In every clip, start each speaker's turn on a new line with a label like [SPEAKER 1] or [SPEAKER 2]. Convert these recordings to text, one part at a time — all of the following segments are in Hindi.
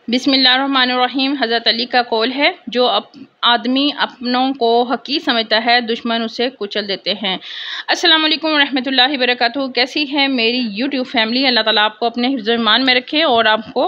[SPEAKER 1] बिस्मिल्लाहिर्रहमानिर्रहीम। हज़रत अली का कौल है, जो आदमी अपनों को हक़ीर समझता है, दुश्मन उसे कुचल देते हैं। अस्सलाम वालेकुम रहमतुल्लाहि वबरकातुहू। कैसी है मेरी यूट्यूब फैमिली? अल्लाह ताला आपको अपने हिफ्ज़-ए-ईमान में रखे और आपको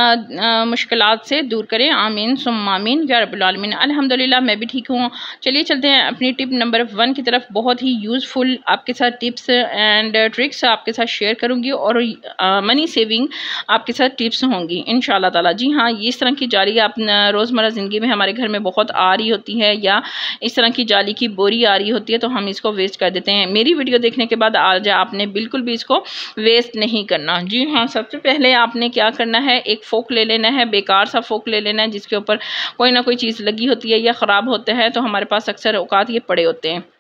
[SPEAKER 1] मुश्किलात से दूर करे। आमीन सुम्मा आमीन या रब्बुल आलमीन। अल्हम्दुलिल्लाह मैं भी ठीक हूँ। चलिए चलते हैं अपनी टिप नंबर 1 की तरफ। बहुत ही यूज़फुल आपके साथ टिप्स एंड ट्रिक्स आपके साथ शेयर करूँगी और मनी सेविंग आपके साथ टिप्स होंगी इंशाअल्लाह ताला। जी हाँ, इस तरह की जाली आप रोज़मर्रा ज़िंदगी में हमारे घर में बहुत आ रही होती है, या इस तरह की जाली की बोरी आ रही होती है, तो हम इसको वेस्ट कर देते हैं। मेरी वीडियो देखने के बाद आज आपने बिल्कुल भी इसको वेस्ट नहीं करना। जी हाँ, सबसे पहले आपने क्या करना है, एक फोक ले लेना है, बेकार सा फोक ले लेना है जिसके ऊपर कोई ना कोई चीज़ लगी होती है या ख़राब होता है, तो हमारे पास अक्सर औकात ये पड़े होते हैं।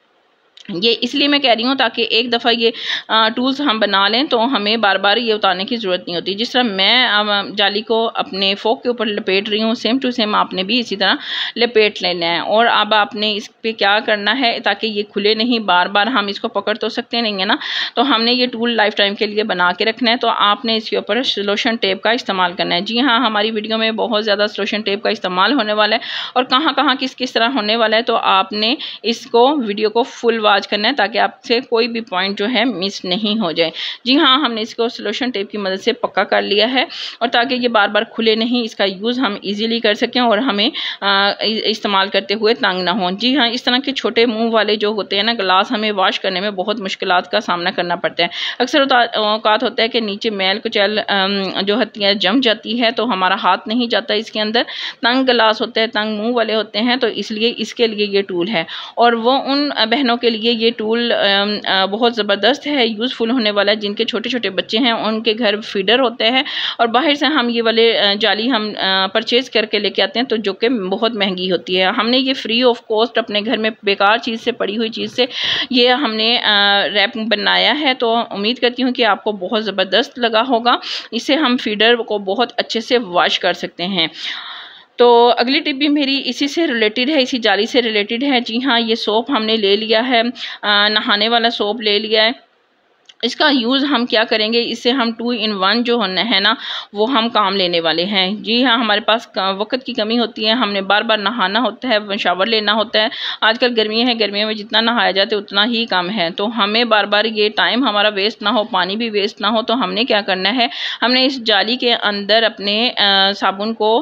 [SPEAKER 1] ये इसलिए मैं कह रही हूँ ताकि एक दफ़ा ये टूल्स हम बना लें तो हमें बार बार ये उतारने की ज़रूरत नहीं होती। जिस तरह मैं जाली को अपने फोक के ऊपर लपेट रही हूँ, सेम टू सेम आपने भी इसी तरह लपेट लेना है। और अब आपने इस पे क्या करना है ताकि ये खुले नहीं, बार बार हम इसको पकड़ तो सकते नहीं है ना, तो हमने ये टूल लाइफ टाइम के लिए बना के रखना है। तो आपने इसके ऊपर सलोशन टेप का इस्तेमाल करना है। जी हाँ, हमारी वीडियो में बहुत ज़्यादा सलोशन टेप का इस्तेमाल होने वाला है और कहाँ कहाँ किस तरह होने वाला है, तो आपने इसको वीडियो को फुल वॉच करना है ताकि आपसे कोई भी पॉइंट जो है मिस नहीं हो जाए। जी हाँ, हमने इसको सलोशन टेप की मदद से पक्का कर लिया है और ताकि ये बार बार खुले नहीं, इसका यूज़ हम इजीली कर सकें और हमें इस्तेमाल करते हुए तंग ना हो। जी हाँ, इस तरह के छोटे मुंह वाले जो होते हैं ना गिलास, हमें वॉश करने में बहुत मुश्किलात का सामना करना पड़ता है। अक्सर औकात होता है कि नीचे मैल कुचैल जो होती है जम जाती है, तो हमारा हाथ नहीं जाता इसके अंदर। तंग गिलास होते हैं, तंग मुँह वाले होते हैं, तो इसलिए इसके लिए ये टूल है। और वो उन बहनों के लिए ये टूल बहुत ज़बरदस्त है, यूज़फुल होने वाला है जिनके छोटे छोटे बच्चे हैं, उनके घर फीडर होते हैं और बाहर से हम ये वाले जाली हम परचेज़ करके लेके आते हैं, तो जो कि बहुत महंगी होती है। हमने ये फ्री ऑफ कॉस्ट अपने घर में बेकार चीज़ से, पड़ी हुई चीज़ से ये हमने रैप बनाया है। तो उम्मीद करती हूँ कि आपको बहुत ज़बरदस्त लगा होगा। इससे हम फीडर को बहुत अच्छे से वॉश कर सकते हैं। तो अगली टिप भी मेरी इसी से रिलेटेड है, इसी जाली से रिलेटेड है। जी हाँ, ये सोप हमने ले लिया है, नहाने वाला सोप ले लिया है। इसका यूज़ हम क्या करेंगे, इससे हम 2 in 1 जो है ना, वो हम काम लेने वाले हैं। जी हाँ, हमारे पास वक्त की कमी होती है, हमने बार बार नहाना होता है, शावर लेना होता है। आजकल गर्मियाँ हैं, गर्मियों में जितना नहाया जाता है उतना ही कम है, तो हमें बार बार ये टाइम हमारा वेस्ट ना हो, पानी भी वेस्ट ना हो, तो हमने क्या करना है, हमने इस जाली के अंदर अपने साबुन को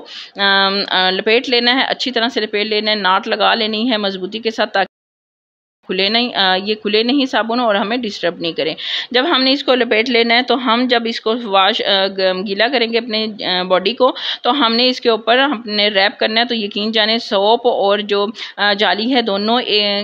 [SPEAKER 1] लपेट लेना है, अच्छी तरह से लपेट लेना है, नाट लगा लेनी है मजबूती के साथ, खुले नहीं, ये खुले नहीं साबुन और हमें डिस्टर्ब नहीं करें। जब हमने इसको लपेट लेना है, तो हम जब इसको वॉश गीला करेंगे अपने बॉडी को, तो हमने इसके ऊपर हमने रैप करना है। तो यकीन जाने सोप और जो जाली है दोनों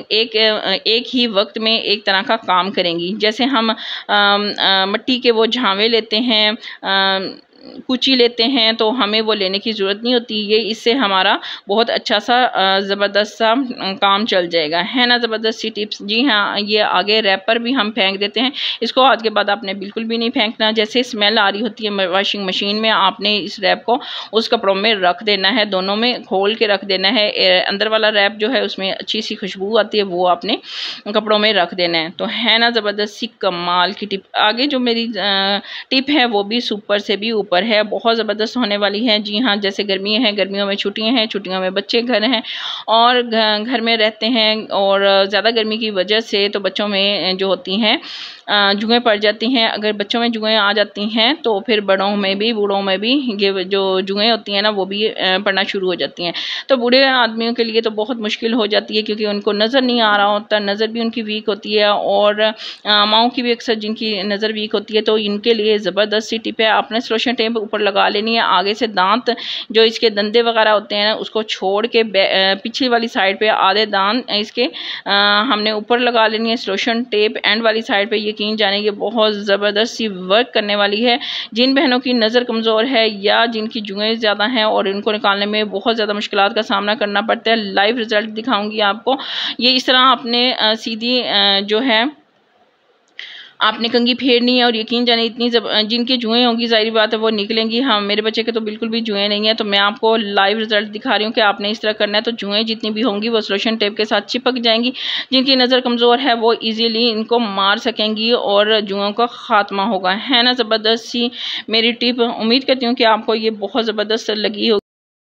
[SPEAKER 1] एक ही वक्त में एक तरह का काम करेंगी। जैसे हम मिट्टी के वो झावे लेते हैं, कुची लेते हैं, तो हमें वो लेने की ज़रूरत नहीं होती। ये इससे हमारा बहुत अच्छा सा ज़बरदस्त सा काम चल जाएगा, है ना। ज़बरदस्त सी टिप्स। जी हाँ, ये आगे रैपर भी हम फेंक देते हैं, इसको आज के बाद आपने बिल्कुल भी नहीं फेंकना। जैसे स्मेल आ रही होती है वॉशिंग मशीन में, आपने इस रैप को उस कपड़ों में रख देना है, दोनों में खोल के रख देना है। अंदर वाला रैप जो है उसमें अच्छी सी खुशबू आती है, वो आपने कपड़ों में रख देना है। तो है ना ज़बरदस्त सी कमाल की टिप। आगे जो मेरी टिप है वो भी सुपर से भी ऊपर है, बहुत ज़बरदस्त होने वाली है। जी हाँ, जैसे गर्मियाँ हैं, गर्मियों में छुट्टियाँ हैं, छुट्टियों में बच्चे घर हैं और घर में रहते हैं, और ज़्यादा गर्मी की वजह से तो बच्चों में जो होती हैं जुएँ पड़ जाती हैं। अगर बच्चों में जुएँ आ जाती हैं तो फिर बड़ों में भी, बूढ़ों में भी ये जो जुएँ होती हैं ना, वो भी पड़ना शुरू हो जाती हैं। तो बूढ़े आदमियों के लिए तो बहुत मुश्किल हो जाती है, क्योंकि उनको नज़र नहीं आ रहा होता, नज़र भी उनकी वीक होती है, और माओं की भी अक्सर जिनकी नज़र वीक होती है, तो इनके लिए ज़बरदस्त सी टिप है। आपने सलोशन टेप ऊपर लगा लेनी है, आगे से दांत जो इसके दंदे वगैरह होते हैं उसको छोड़ के पीछे वाली साइड पे आधे दांत इसके हमने ऊपर लगा लेनी है सलोशन टेप एंड वाली साइड पे। यकीन जाने ये बहुत ज़बरदस्त सी वर्क करने वाली है। जिन बहनों की नज़र कमज़ोर है या जिनकी जुएँ ज़्यादा हैं और इनको निकालने में बहुत ज़्यादा मुश्किलात का सामना करना पड़ता है, लाइव रिज़ल्ट दिखाऊंगी आपको। ये इस तरह आपने सीधी जो है आपने कंघी फेरनी है और यकीन जाने इतनी जिनके जुएँ होंगी ज़ाहिर बात है वो निकलेंगी। हाँ, मेरे बच्चे के तो बिल्कुल भी जुएँ नहीं है, तो मैं आपको लाइव रिजल्ट दिखा रही हूँ कि आपने इस तरह करना है तो जुएँ जितनी भी होंगी वो सॉल्यूशन टेप के साथ चिपक जाएंगी। जिनकी नज़र कमज़ोर है वो ईजीली इनको मार सकेंगी और जुओं का खात्मा होगा। है ना ज़बरदस्त सी मेरी टिप। उम्मीद करती हूँ कि आपको ये बहुत ज़बरदस्त लगी होगी।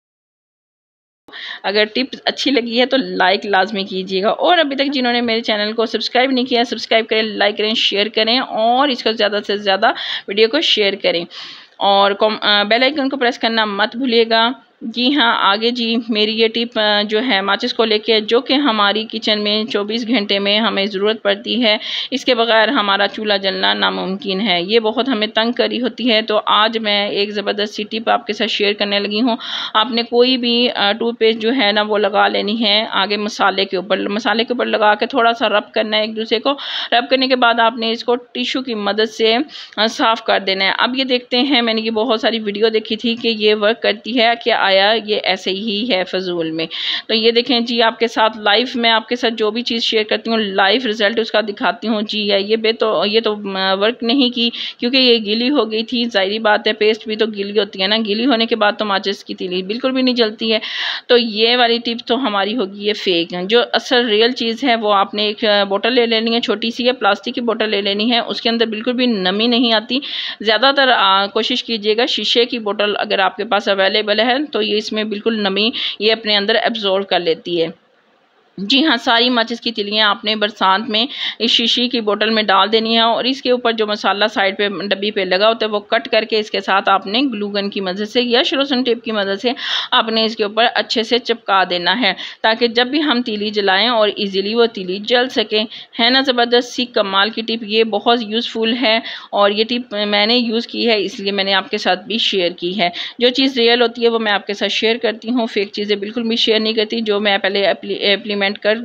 [SPEAKER 1] अगर टिप्स अच्छी लगी है तो लाइक लाजमी कीजिएगा, और अभी तक जिन्होंने मेरे चैनल को सब्सक्राइब नहीं किया सब्सक्राइब करें, लाइक करें, शेयर करें और इसको ज़्यादा से ज़्यादा वीडियो को शेयर करें और बेल आइकन को प्रेस करना मत भूलिएगा। जी हाँ, आगे जी मेरी ये टिप जो है माचिस को लेके, जो कि हमारी किचन में 24 घंटे में हमें ज़रूरत पड़ती है, इसके बगैर हमारा चूल्हा जलना नामुमकिन है। ये बहुत हमें तंग करी होती है। तो आज मैं एक ज़बरदस्त सी टिप आपके साथ शेयर करने लगी हूँ। आपने कोई भी टूथपेस्ट जो है ना वो लगा लेनी है आगे मसाले के ऊपर लगा के थोड़ा सा रब करना है एक दूसरे को। रब करने के बाद आपने इसको टिश्यू की मदद से साफ़ कर देना है। अब ये देखते हैं, मैंने ये बहुत सारी वीडियो देखी थी कि ये वर्क करती है कि आया ये ऐसे ही है फजूल में। तो ये देखें जी, आपके साथ लाइव में आपके साथ जो भी चीज़ शेयर करती हूँ लाइव रिजल्ट उसका दिखाती हूँ। जी है ये तो वर्क नहीं की क्योंकि ये गीली हो गई थी। ज़ाहिरी बात है पेस्ट भी तो गीली होती है ना, गीली होने के बाद तो माचिस की तीली बिल्कुल भी नहीं जलती है। तो ये वाली टिप तो हमारी होगी ये फेक। जो असल रियल चीज़ है वो आपने एक बोतल ले लेनी है, छोटी सी है प्लास्टिक की बोतल ले लेनी है। उसके अंदर बिल्कुल भी नमी नहीं आती। ज़्यादातर कोशिश कीजिएगा शीशे की बोतल अगर आपके पास अवेलेबल है तो ये इसमें बिल्कुल नमी ये अपने अंदर एब्जॉर्ब कर लेती है। जी हाँ, सारी माचिस की तिलियाँ आपने बरसात में इस शीशी की बोतल में डाल देनी है और इसके ऊपर जो मसाला साइड पे डब्बी पे लगा होता है वो कट करके इसके साथ आपने ग्लू गन की मदद से या शरोसन टेप की मदद से आपने इसके ऊपर अच्छे से चिपका देना है ताकि जब भी हम तीली जलाएं और इजीली वो तीली जल सके। है ना ज़बरदस्त सी कमाल की टिप। ये बहुत यूज़फुल है और ये टिप मैंने यूज़ की है इसलिए मैंने आपके साथ भी शेयर की है। जो चीज़ रियल होती है वो मैं आपके साथ शेयर करती हूँ, फेक चीज़ें बिल्कुल भी शेयर नहीं करती। जो मैं पहले इम्प्लीमेंट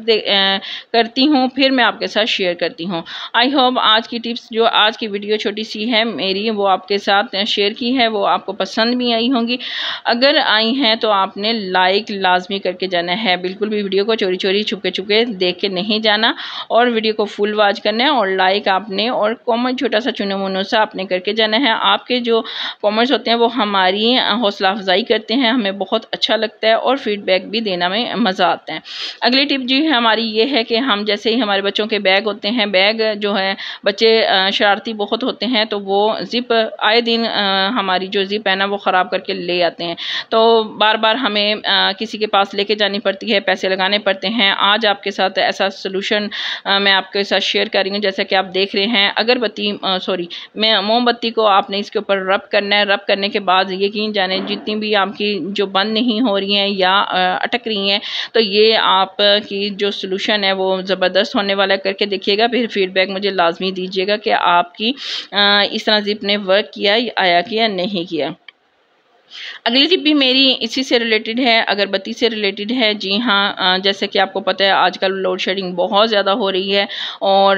[SPEAKER 1] करती हूँ फिर मैं आपके साथ शेयर करती हूँ। आई होप आज की टिप्स जो आज की वीडियो छोटी सी है मेरी वो आपके साथ शेयर की है वो आपको पसंद भी आई होंगी। अगर आई हैं तो आपने लाइक लाजमी करके जाना है, बिल्कुल भी वीडियो को चोरी चोरी छुपके छुपके देख के नहीं जाना और वीडियो को फुल वॉच करना है और लाइक आपने और कॉमेंट छोटा सा चुनो मुनो सा आपने करके जाना है। आपके जो कॉमेंट्स होते हैं वो हमारी हौसला अफजाई करते हैं, हमें बहुत अच्छा लगता है और फीडबैक भी देना में मज़ा आता है। अगली टिप जी हमारी ये है कि हम जैसे ही हमारे बच्चों के बैग होते हैं, बैग जो है बच्चे शरारती बहुत होते हैं तो वो ज़िप आए दिन हमारी जो ज़िप है ना वो ख़राब करके ले आते हैं। तो बार बार हमें किसी के पास लेके जानी पड़ती है, पैसे लगाने पड़ते हैं। आज आपके साथ ऐसा सोल्यूशन मैं आपके साथ शेयर कर रही हूँ। जैसा कि आप देख रहे हैं अगरबत्ती मोमबत्ती को आपने इसके ऊपर रब करना है। रब करने के बाद यकीन जाने जितनी भी आपकी जो बंद नहीं हो रही हैं या अटक रही हैं तो ये आप की जो सॉल्यूशन है वो ज़बरदस्त होने वाला। करके देखिएगा फिर फीडबैक मुझे लाजमी दीजिएगा कि आपकी इस तरह ज़िप ने वर्क किया आया कि या नहीं किया। अगली टिप भी मेरी इसी से रिलेटेड है, अगरबत्ती से रिलेटेड है। जी हाँ, जैसे कि आपको पता है आजकल लोड शेडिंग बहुत ज़्यादा हो रही है और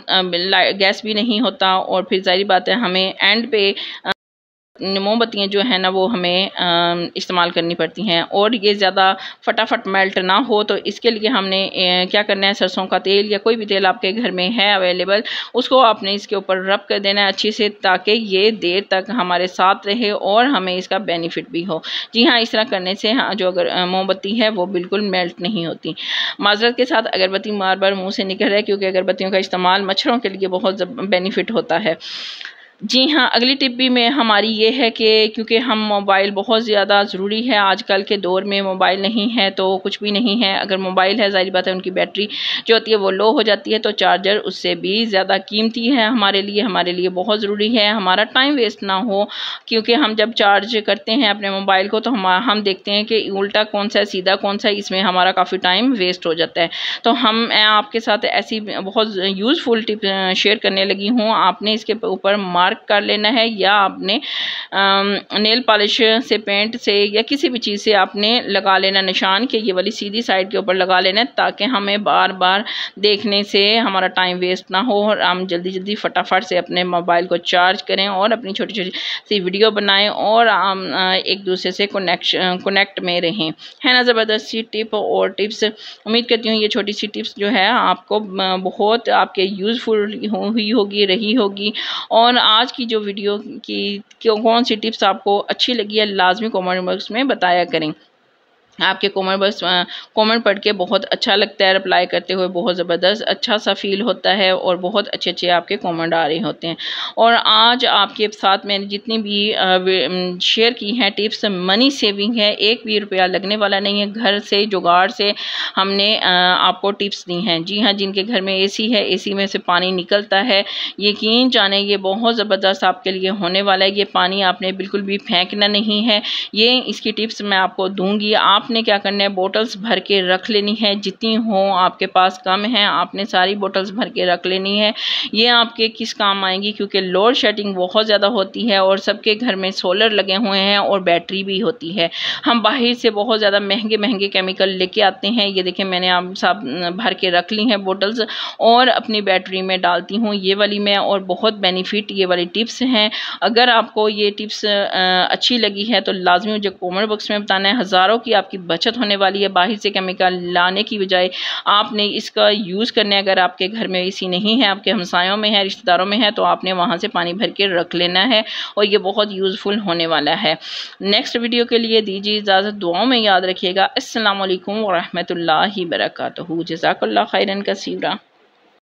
[SPEAKER 1] गैस भी नहीं होता और फिर जाहिर बात है हमें एंड पे मोमबत्तियाँ जो है ना वो हमें इस्तेमाल करनी पड़ती हैं और ये ज़्यादा फटाफट मेल्ट ना हो। तो इसके लिए हमने क्या करना है, सरसों का तेल या कोई भी तेल आपके घर में है अवेलेबल उसको आपने इसके ऊपर रब कर देना है अच्छे से ताकि ये देर तक हमारे साथ रहे और हमें इसका बेनिफिट भी हो। जी हाँ, इस तरह करने से जो अगर मोमबत्ती है वो बिल्कुल मेल्ट नहीं होती। माजरत के साथ अगरबत्ती बार बार मुँह से निकल रहा है क्योंकि अगरबत्तियों का इस्तेमाल मच्छरों के लिए बहुत बेनिफिट होता है। जी हाँ, अगली टिप भी में हमारी ये है कि क्योंकि हम मोबाइल बहुत ज़्यादा ज़रूरी है आजकल के दौर में, मोबाइल नहीं है तो कुछ भी नहीं है। अगर मोबाइल है ज़ाहिर बात है उनकी बैटरी जो होती है वो लो हो जाती है तो चार्जर उससे भी ज़्यादा कीमती है हमारे लिए बहुत ज़रूरी है। हमारा टाइम वेस्ट ना हो क्योंकि हम जब चार्ज करते हैं अपने मोबाइल को तो हम देखते हैं कि उल्टा कौन सा है सीधा कौन सा है, इसमें हमारा काफ़ी टाइम वेस्ट हो जाता है। तो मैं आपके साथ ऐसी बहुत यूज़फुल टिप शेयर करने लगी हूँ। आपने इसके ऊपर मार्क कर लेना है, या आपने नेल पॉलिश से, पेंट से या किसी भी चीज़ से आपने लगा लेना निशान के ये वाली सीधी साइड के ऊपर लगा लेना है, ताकि हमें बार बार देखने से हमारा टाइम वेस्ट ना हो और हम जल्दी जल्दी फटाफट से अपने मोबाइल को चार्ज करें और अपनी छोटी छोटी सी वीडियो बनाएं और हम एक दूसरे से कनेक्ट में रहें। है ना ज़बरदस्त सी टिप और टिप्स। उम्मीद करती हूँ ये छोटी सी टिप्स जो है आपको बहुत आपके यूज़फुल हुई होगी, रही होगी। और आज की जो वीडियो की कौन सी टिप्स आपको अच्छी लगी है लाजमी कमेंट बॉक्स में बताया करें। आपके कमेंट पढ़ के बहुत अच्छा लगता है, रिप्लाई करते हुए बहुत ज़बरदस्त अच्छा सा फील होता है और बहुत अच्छे अच्छे आपके कमेंट आ रहे होते हैं। और आज आपके साथ मैंने जितनी भी शेयर की हैं टिप्स, मनी सेविंग है, एक भी रुपया लगने वाला नहीं है, घर से जुगाड़ से हमने आपको टिप्स दी हैं। जी हाँ, जिनके घर में एसी है, एसी में से पानी निकलता है, यकीन जाने ये बहुत ज़बरदस्त आपके लिए होने वाला है। ये पानी आपने बिल्कुल भी फेंकना नहीं है, ये इसकी टिप्स मैं आपको दूंगी। आपने क्या करना है, बोटल्स भर के रख लेनी है, जितनी हो आपके पास कम है आपने सारी बोटल्स भर के रख लेनी है। ये आपके किस काम आएंगी, क्योंकि लोड शेडिंग बहुत ज़्यादा होती है और सबके घर में सोलर लगे हुए हैं और बैटरी भी होती है। हम बाहर से बहुत ज़्यादा महंगे महंगे केमिकल लेके आते हैं। ये देखें मैंने आप सब भर के रख ली हैं बोटल्स और अपनी बैटरी में डालती हूँ ये वाली मैं, और बहुत बेनिफिट ये वाली टिप्स हैं। अगर आपको ये टिप्स अच्छी लगी है तो लाजमी मुझे कमेंट बॉक्स में बताना है। हज़ारों की आपकी बचत होने वाली है, बाहर से केमिकल लाने की बजाय आपने इसका यूज़ करना है। अगर आपके घर में एसी नहीं है, आपके हमसायों में है, रिश्तेदारों में है, तो आपने वहाँ से पानी भर के रख लेना है और ये बहुत यूज़फुल होने वाला है। नेक्स्ट वीडियो के लिए दीजिए इजाज़त, दुआओं में याद रखिएगा। अस्सलाम वालेकुम व रहमतुल्लाहि व बरकातहू। जज़ाकल्लाह खैरन कसीरा।